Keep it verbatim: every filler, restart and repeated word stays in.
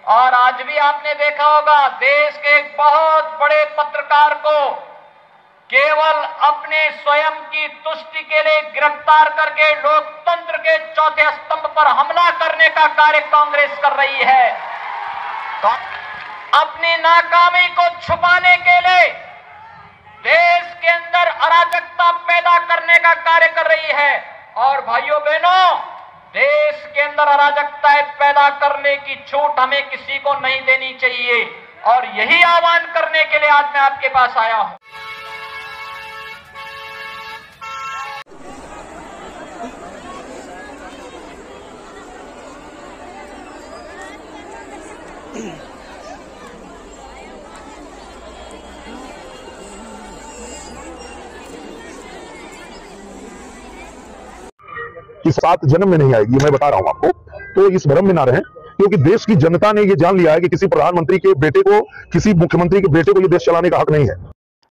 और आज भी आपने देखा होगा देश के एक बहुत बड़े पत्रकार को केवल अपने स्वयं की तुष्टि के लिए गिरफ्तार करके लोकतंत्र के चौथे स्तंभ पर हमला करने का कार्य कांग्रेस कर रही है। अपनी नाकामी को छुपाने के लिए देश के अंदर अराजकता पैदा करने का कार्य कर रही है। और भाइयों बहनों, देश के अंदर अराजकता पैदा करने की छूट हमें किसी को नहीं देनी चाहिए और यही आह्वान करने के लिए आज मैं आपके पास आया हूं। कि सात जन्म में नहीं आएगी, मैं बता रहा हूं आपको। तो इस भ्रम में ना रहें, क्योंकि देश की जनता ने यह जान लिया है कि किसी प्रधानमंत्री के बेटे को, किसी मुख्यमंत्री के बेटे को यह देश चलाने का हक नहीं है।